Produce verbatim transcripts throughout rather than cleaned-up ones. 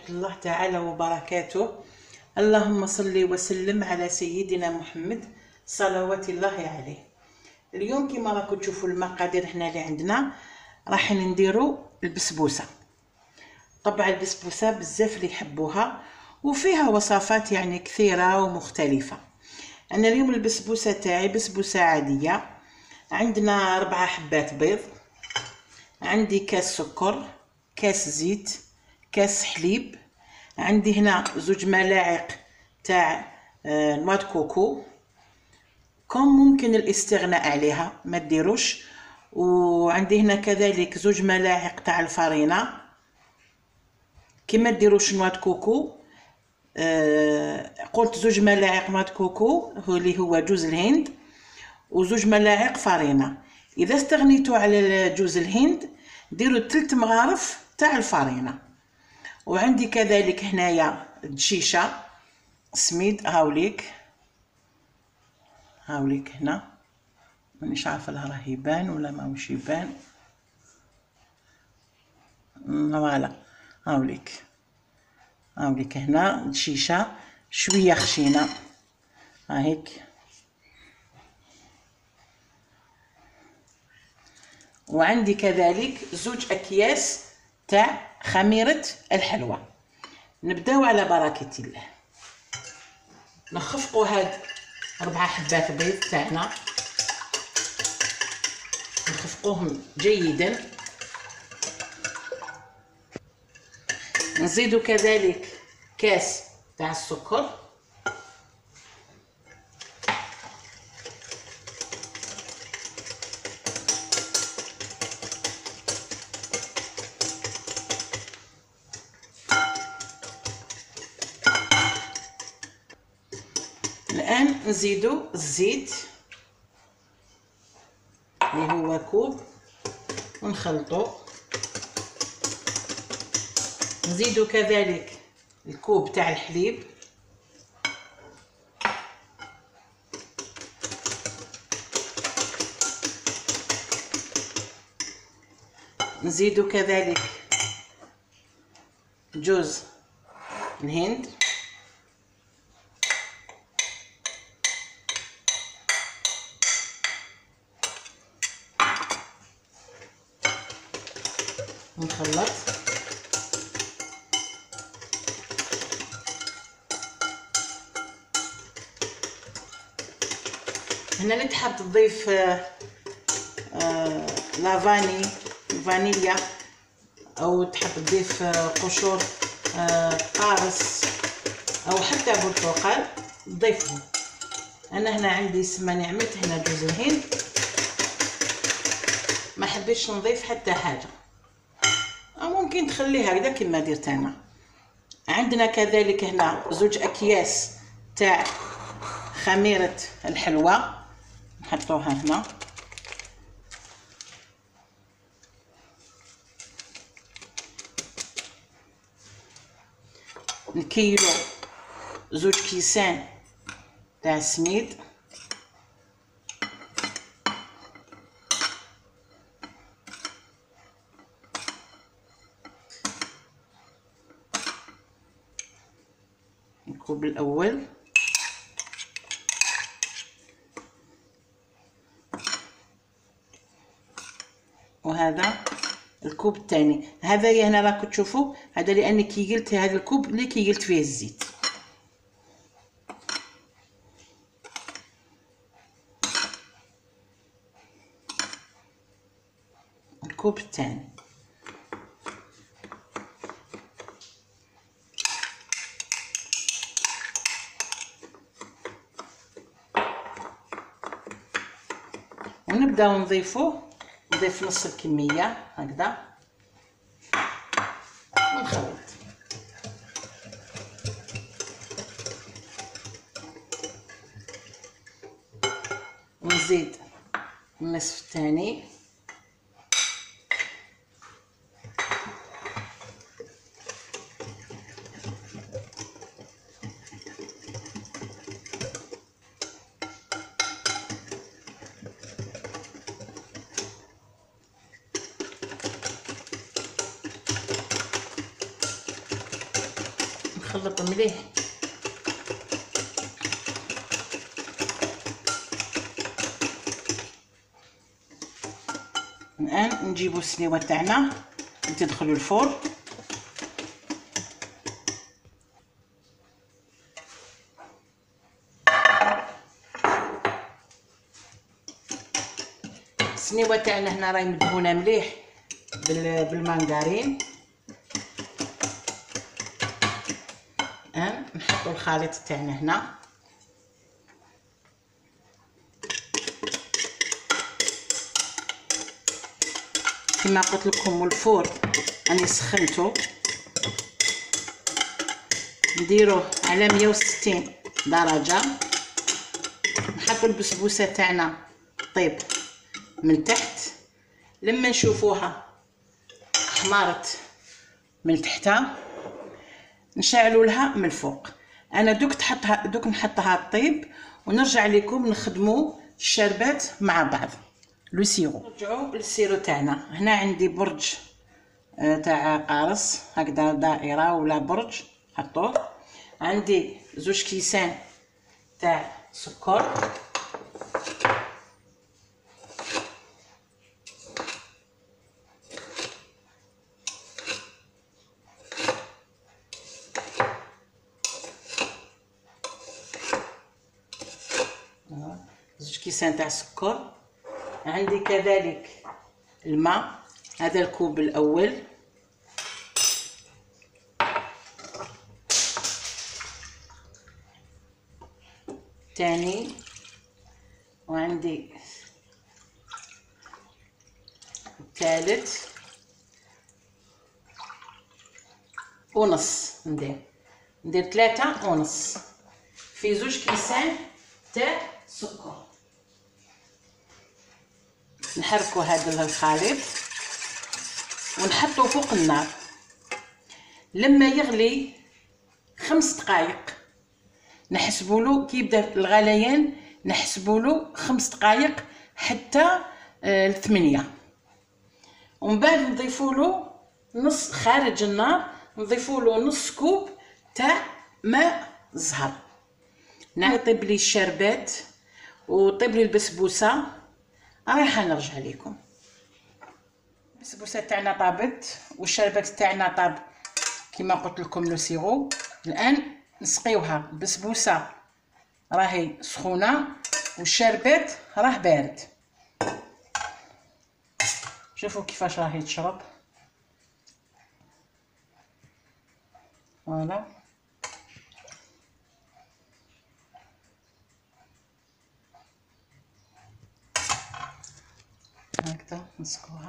الله تعالى وبركاته. اللهم صل وسلم على سيدنا محمد صلوات الله عليه. اليوم كما راكم تشوفوا المقادير هنا اللي عندنا، راح نديروا البسبوسه. طبعا البسبوسه بزاف اللي يحبوها وفيها وصفات يعني كثيره ومختلفه. انا اليوم البسبوسه تاعي بسبوسه عاديه. عندنا أربعة حبات بيض، عندي كاس سكر، كاس زيت، كاس حليب، عندي هنا زوج ملاعق تاع نواد كوكو. كم ممكن الاستغناء عليها ما ديروش. وعندي هنا كذلك زوج ملاعق تاع الفرينه. كما ديروش نواد كوكو، آه قلت زوج ملاعق نواد كوكو هو اللي هو جوز الهند، وزوج ملاعق فرينه. اذا استغنيتوا على جوز الهند ديروا ثلاث مغارف تاع الفرينه. وعندي كذلك هنايا دشيشه سميد، هاوليك هاوليك هنا مانيش عارفه لا راه يبان ولا ماهوش يبان. فوالا هاوليك هاوليك هنا دشيشه شويه خشينه هاهيك. وعندي كذلك زوج اكياس تاع خميره الحلوى. نبداو على بركه الله. نخفقوا هاد أربعة حبات بيض تاعنا، نخفقوهم جيدا. نزيدو كذلك كاس تاع السكر، الآن نزيدو الزيت اللي هو كوب ونخلطو. نزيدو كذلك الكوب تاع الحليب، نزيدو كذلك جوز الهند، نخلط. هنا اللي تحب تضيف آه آه لافاني فانيليا، او تحب تضيف آه قشور آه قارص او حتى برتقال تضيفهم. انا هنا عندي سما نعمت هنا جوز الهند، ما حبيتش نضيف حتى حاجه، او ممكن تخليها هكذا كما درت انا. عندنا كذلك هنا زوج اكياس تاع خميره الحلوى، نحطوها هنا. نكيلو زوج كيسان تاع سميد، الكوب الاول، وهذا الكوب الثاني. هذا هنا راكم تشوفوا هذا لاني كي قلت هذا الكوب اللي كي قلت فيه الزيت. الكوب الثاني. ونبداو نضيفوه، نضيف نص الكميه هكذا ونخلط. ونزيد النصف الثاني، نخلط مليح. الان نجيبو السنيوه تاعنا وتدخلوا الفرن. السنيوه تاعنا هنا راهي مدهونه مليح بالمانغارين. الان نحطوا الخليط تاعنا هنا. كما قلت لكم الفور راني سخنته، نديروه على مية وستين درجه. نحطوا البسبوسه تاعنا طيب من تحت. لما نشوفوها حمارت من تحتها نشعلوا لها من الفوق. انا دوك تحطها دوك نحطها طيب ونرجع لكم نخدموا الشربات مع بعض. لو سيرو، نرجعوا للسيرو تاعنا. هنا عندي برج تاع قارص هكذا دائره ولا برج حطوه. عندي زوج كيسان تاع سكر، زوج كيسان تاع سكر. عندي كذلك الماء، هذا الكوب الاول. ثاني، وعندي الثالث ونص. ندير ندير ثلاثة ونص في زوج كيسان تاع سكر. نحركوا هذا الخليط ونحطوه فوق النار لما يغلي خمس دقائق. نحسبوا له كي يبدا الغليان، نحسبوا له خمس دقائق حتى الثمانية. ومن بعد نضيفوا له نص خارج النار، نضيفوا له نص كوب تاع ماء زهر. نطيب لي الشربات وطيب لي البسبوسه. رايحه نرجع لكم. البسبوسه تاعنا طابت والشربات تاعنا طاب كما قلت لكم لو سيرو. الان نسقيوها. البسبوسه راهي سخونه والشربات راه بارد. شوفوا كيفاش راهي تشرب. فوالا هكذا نسقوها.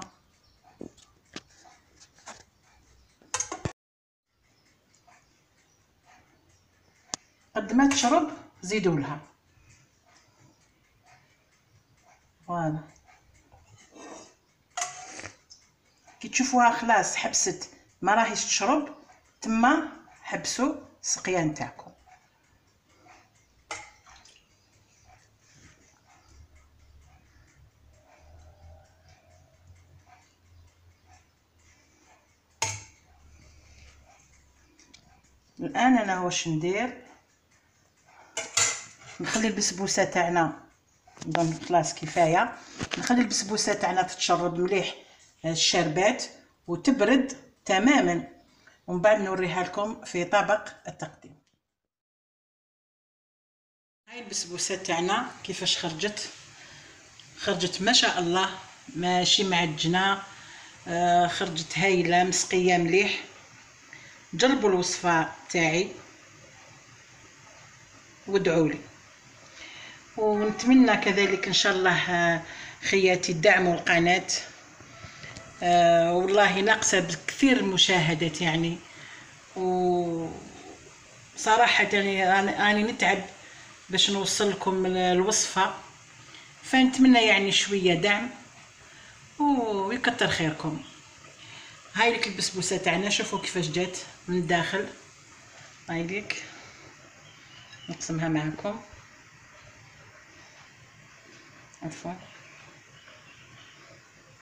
قد ما تشرب زيدوا لها. فوالا كي تشوفوها خلاص حبست ما راهيش تشرب تما حبسوا السقيه نتاعكم. الان انا واش ندير، نخلي البسبوسه تاعنا نظن خلاص كفايه. نخلي البسبوسه تاعنا تتشرب مليح الشربات وتبرد تماما، ومن بعد نوريها لكم في طبق التقديم. هاي البسبوسه تاعنا كيفاش خرجت. خرجت ما شاء الله، ماشي معجنه، آه خرجت هايله مسقيه مليح. جربوا الوصفه تاعي وادعوا لي، ونتمنى كذلك ان شاء الله خياتي دعموا القناه. آه والله ناقصه بكثير مشاهدات يعني، وصراحه يعني راني نتعب باش نوصل لكم الوصفه، فنتمنى يعني شويه دعم ويكتر خيركم. هاي لك البسبوسه تاعنا، شوفوا كيفاش جات من الداخل. هاي لك نقسمها معكم. عفوا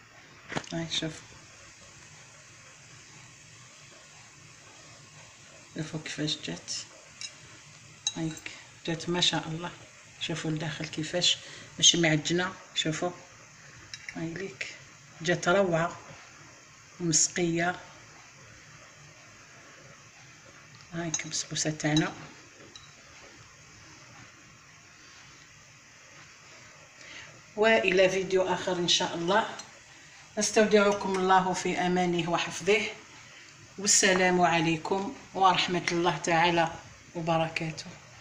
هاي شوف شوفوا كيفاش جات، هايك جات ما شاء الله. شوفوا الداخل كيفاش ماشي معجنه، شوفوا هاي ليك جات روعه ومسقيه. هايك البسبوسه تاعنا. والى فيديو اخر ان شاء الله. استودعكم الله في امانه وحفظه، والسلام عليكم ورحمه الله تعالى وبركاته.